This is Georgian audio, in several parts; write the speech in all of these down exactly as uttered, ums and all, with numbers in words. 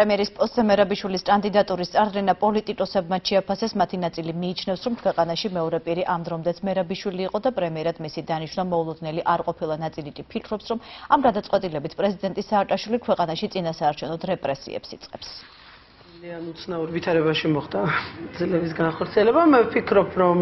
პრემიერის პოსტზე მერაბიშვილის კანდიდატურის წარდგენა პოლიტიკოსებმაც შეაფასეს, მათი ნაწილი მიიჩნევს, რომ ქვეყანაში მეორე პირი ამ დრომდეც მერაბიშვილი იყო და პრემიერად მისი დანიშვნა მოულოდნელი არ ყოფილა. ნაწილი კი ფიქრობს, რომ ამ გადაწყვეტილებით პრეზიდენტი სააკაშვილი ქვეყანაში წინასაარჩევნოდ რეპრესიებს იწყებს. ძალიან უცნაურ ვითარებაში მოხდა ძლების განხორციელება. მე ვფიქრობ, რომ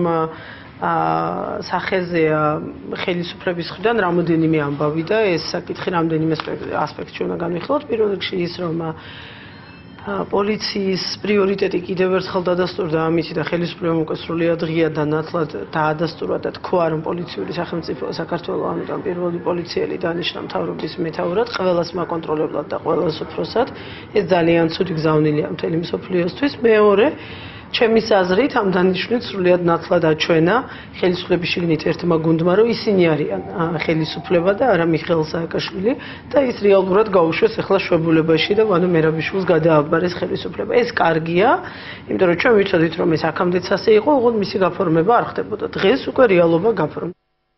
სახეზეა ხელისუფლების მხრიდან რამოდენიმე ამბავი და ეს საკითხი რამდენიმე ასპექტში უნდა განვიხილოთ. პირველ რიგში ის, რომ პოლიციის პრიორიტეტი კიდევ ერთხელ დადასტურდა ამისი და ხელისუფლებამ უკვე სრულიად ღია და ნათლად დაადასტურა და თქვა, რომ პოლიციური სახელმწიფოა საქართველო, ამიტომ პირველი პოლიციელი დანიშნა მთავრობის მეთაურად, ყველას მაკონტროლებლად და ყველას უფროსად. ეს ძალიან ცუდი გზავნილია მთელი მსოფლიოსთვის. მეორე, ჩემის აზრით, ამ დანიშვნით სრულიად ნათლად აჩვენა ხელისუფლების შიგნით ერთმა გუნდმა, რომ ისინი არიან ხელისუფლება და არა მიხეილ სააკაშვილი და ის რეალურად გაუშვეს ახლა შვებულებაში და ანუ მერაბიშვილს გადააბარეს ხელისუფლება. ეს კარგია, იმიტომ რომ ჩვენ ვიცოდით, რომ ეს აქამდეც ასე იყო, ოღონდ მისი გაფორმება არ ხდებოდა. დღეს უკვე რეალობა გაფორმდა.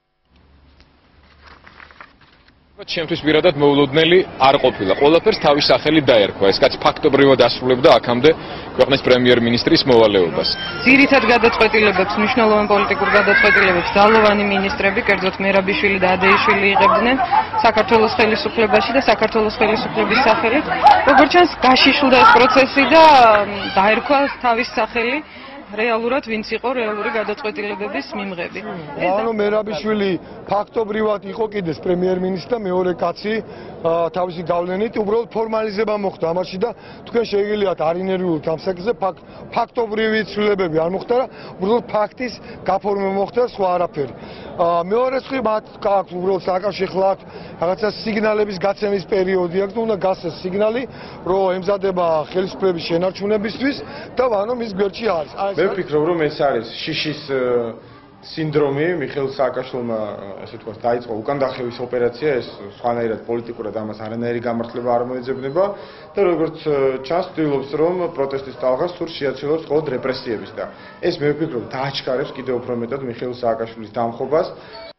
ჩემთვის პირადად მოულოდნელი არ ყოფილა. ყველაფერს თავის სახელი დაერქვა. ეს კაც ფაქტობრივად ასრულებდა აქამდე ქვეყნის პრემიერ-მინისტრის მოვალეობას. ძირითად გადაწყვეტილებებს, მნიშვნელოვან პოლიტიკურ გადაწყვეტილებებს ძალოვანი მინისტრები, კერძოდ მერაბიშვილი და ადეიშვილი იღებდნენ საქართველოს ხელისუფლებაში და საქართველოს ხელისუფლების სახელით. როგორც ჩანს, გაშიშვლდა ეს პროცესი და დაერქვა თავის სახელი. რეალურად ვინც იყო რეალური გადაწყვეტილებების მიმღები. ანუ მერაბიშვილი ფაქტობრივად იყო კიდეს პრემიერ-მინისტრი და მეორე კაცი თავისი გავლენით უბრალოდ ფორმალიზება მოხდა ამაში და თქვენ შეგიძლიათ არ ინერვიულოთ ამ საკითხზე, ფაქტობრივი ცვლილებები არ მოხდა და უბრალოდ ფაქტის გაფორმება მოხდა, სხვა არაფერი. მეორე მხრივ მათ გააქვთ უბრალოდ სააკაშვილი ხლა აქვს რაღაცა სიგნალების გაცემის პერიოდი აქვს და უნდა გასცეს სიგნალი, რომ ემზადება ხელისუფლების შენარჩუნებისთვის და ანუ მის გვერდში არის. მე ვფიქრობ, რომ ეს არის შიშის სინდრომი. მიხეილ სააკაშვილმა, ასე ვთქვათ, დაიწყო უკანდახევის ოპერაცია, ეს სხვანაირად პოლიტიკურად ამას არანაირი გამართლება არ მოეძებნება და როგორც ჩანს, ცდილობს, რომ პროტესტის ტალღას სულ შეაცილოს მხოლოდ რეპრესიების და ეს მე ვფიქრობ, დააჩქარებს კიდევ უფრო მეტად მიხეილ სააკაშვილის დამხობას.